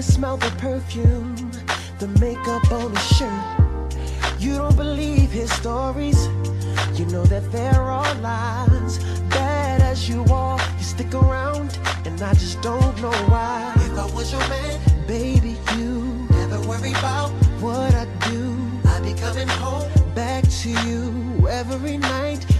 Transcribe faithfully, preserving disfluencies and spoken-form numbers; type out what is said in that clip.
smell the perfume, the makeup on his shirt. You don't believe his stories, you know that there are lies. Bad as you are, you stick around, and I just don't know why. If I was your man, baby, you never worry about what I do. I'd be coming home back to you every night.